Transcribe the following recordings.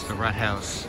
the Rathaus.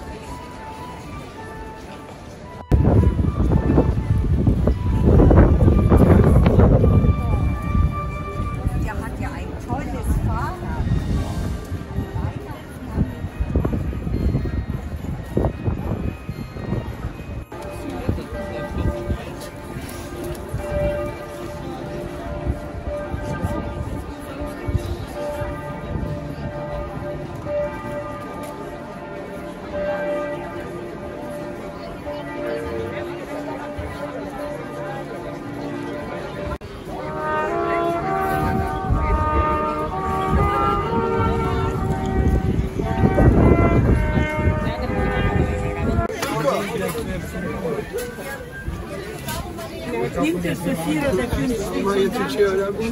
Nimmt es für 4 oder 5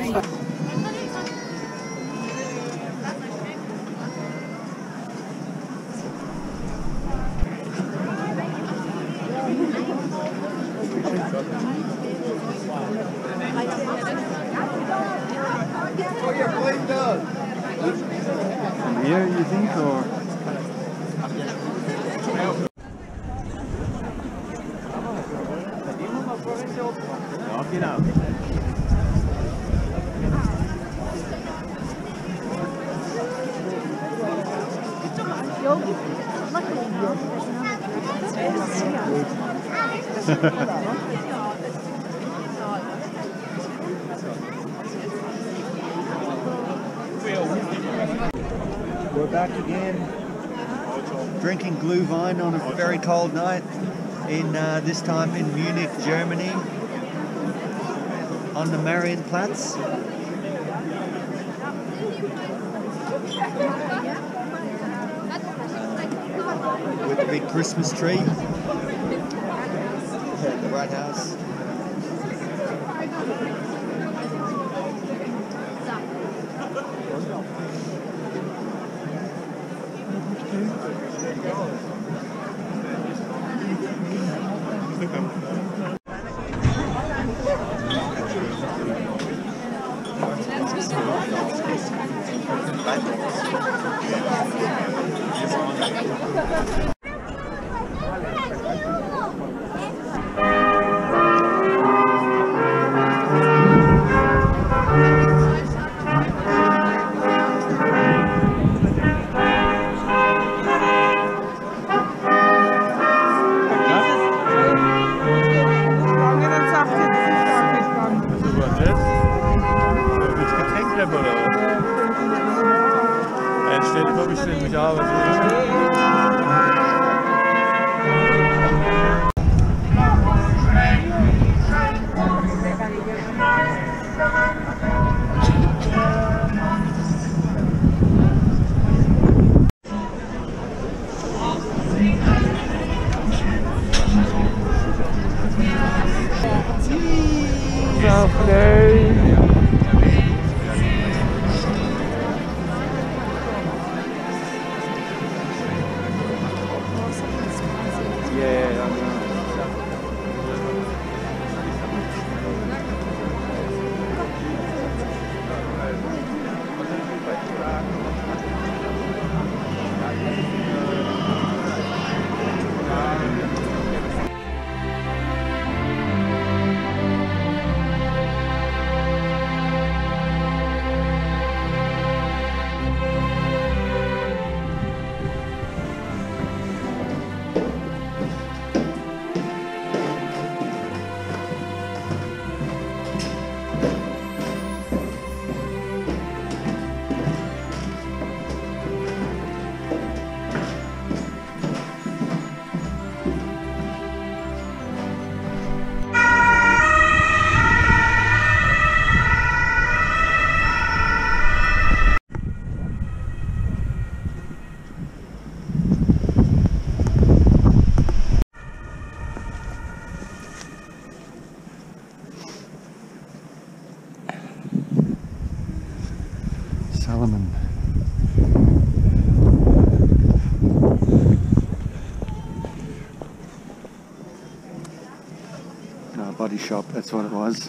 Here, you think, or? Ja, genau. We're back again, drinking gluhwein on a very cold night. In this time in Munich, Germany, on the Marienplatz. With a big Christmas tree at the Rathaus. Body shop, that's what it was.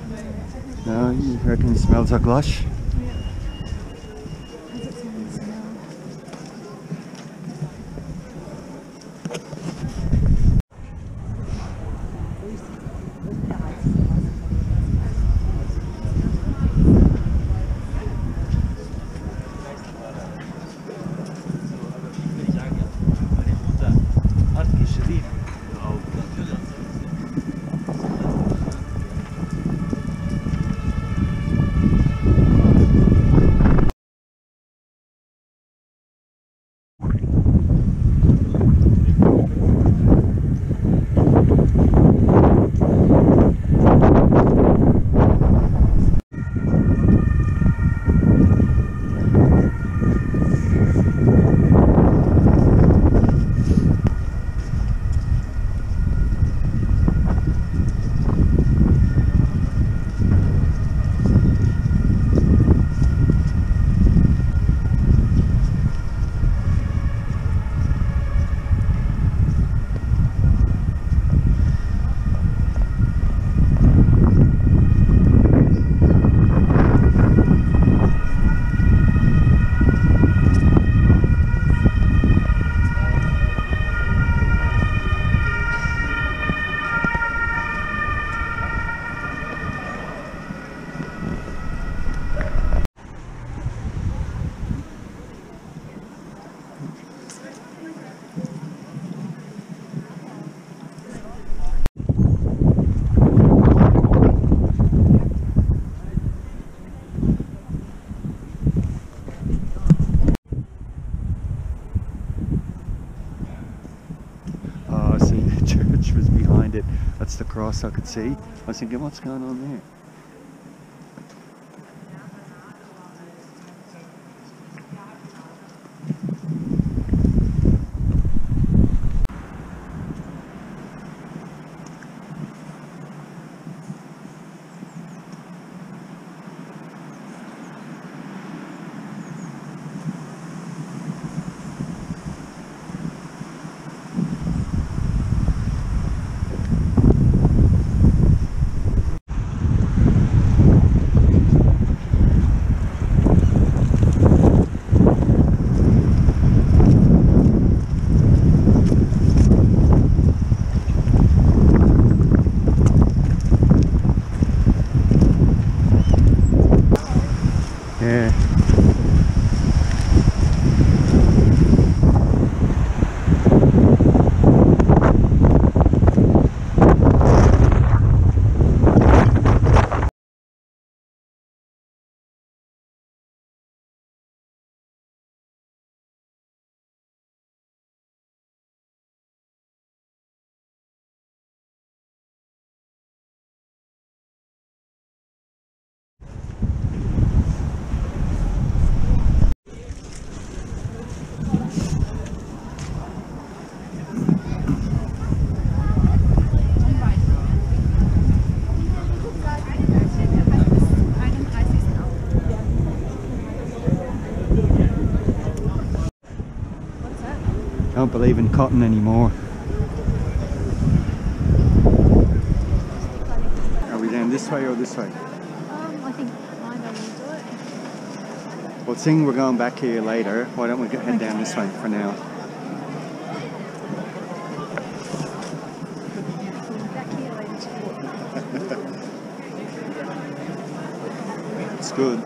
No, you reckon it smells like lush? church was behind it. That's the cross I could see. I was thinking, what's going on there? I don't believe in cotton anymore. Are we down this way or this way? I think I don't do it. Well, seeing we're going back here later, why don't we head down this way for now? Back here later. It's good.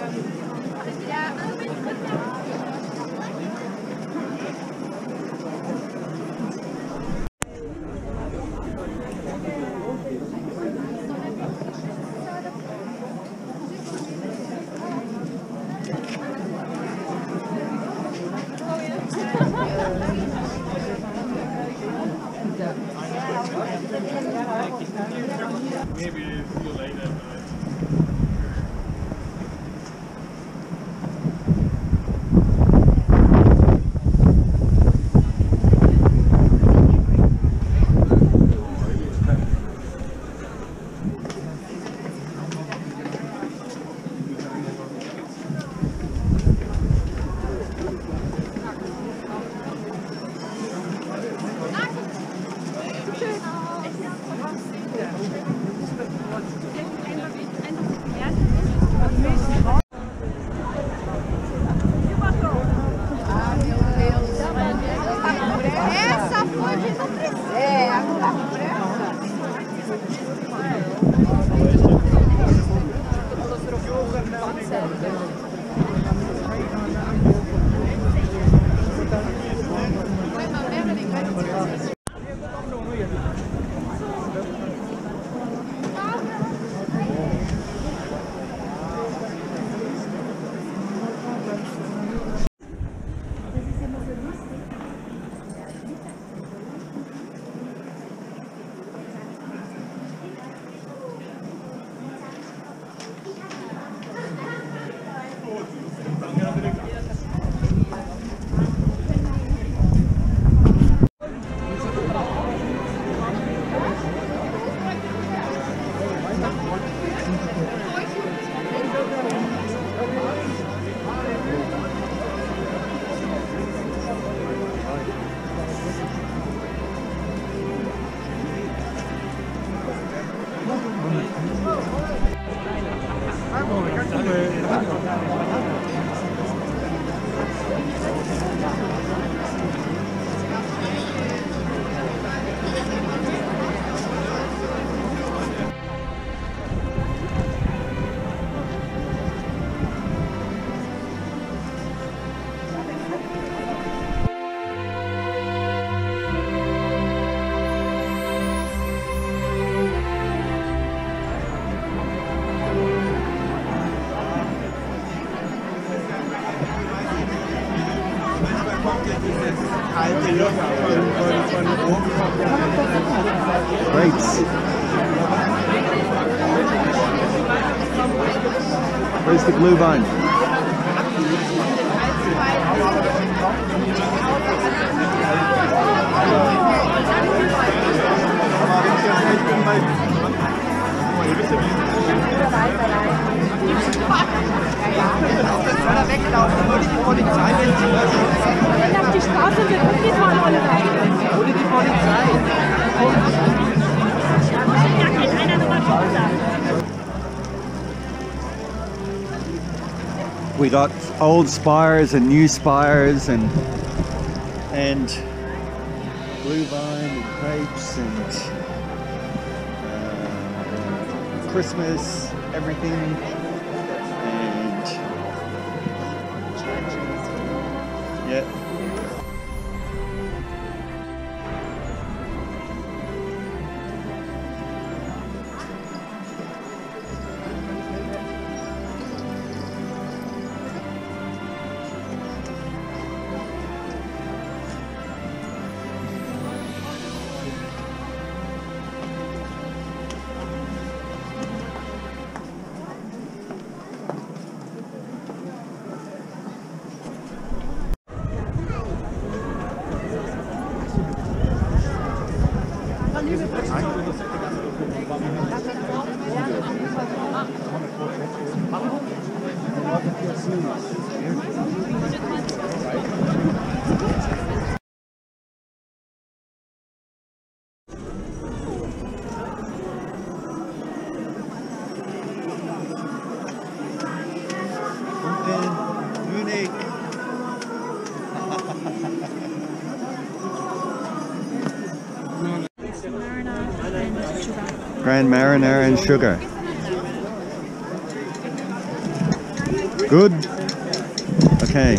Maybe see you later. Grapes. Where's the gluhwein? Wenn auf die Straße wird, dann geht man alle rein. Ohne die Polizei. Ja, geht einer nochmal runter. We got old spires and new spires and gluhwein and crepes and Christmas, everything, and yeah. Munich. Grand Mariner and sugar. Good. Okay.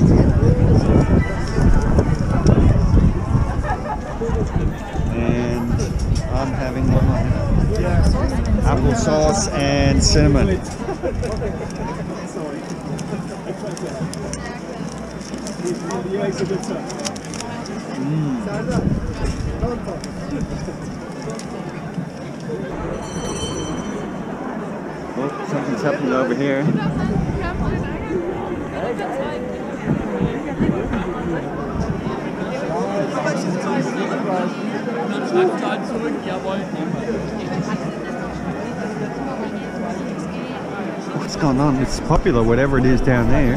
And I'm having applesauce and cinnamon. Oh, something's happening over here. What's going on? It's popular, whatever it is down there.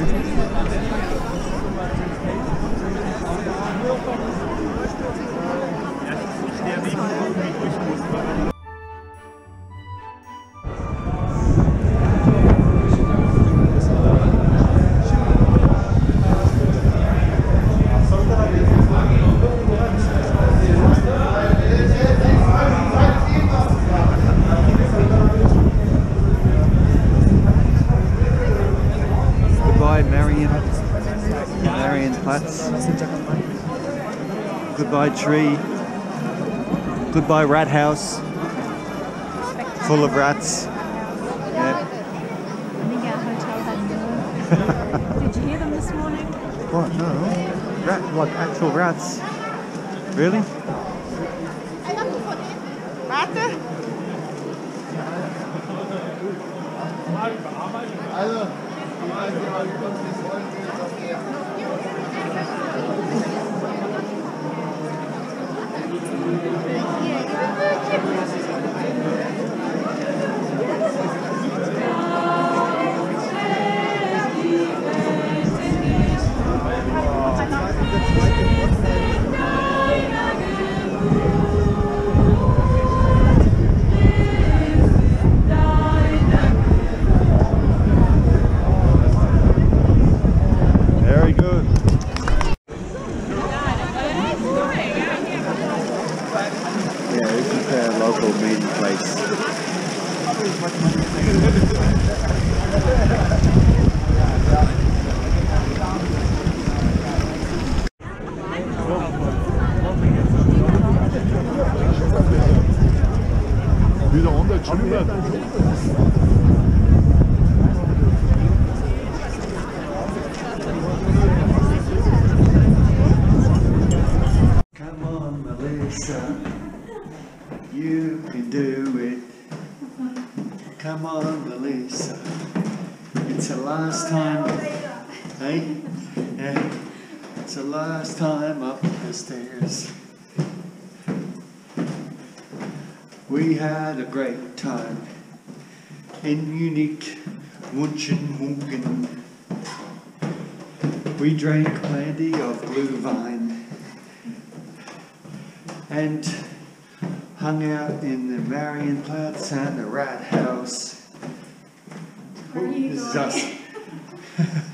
Marienplatz. Goodbye tree. Goodbye Rathaus. Full of rats. Yeah. Did you hear them this morning? What? No. Like actual rats. Really? Very good. Yeah, this is their local meeting place. Wieder 100 Schüler. Lisa, you can do it. Come on, Lisa. It's the last time, hey? Yeah. It's the last time up the stairs. We had a great time in Munich, Munchen. We drank plenty of gluhwein and hung out in the Marienplatz and the Rathaus. This is us.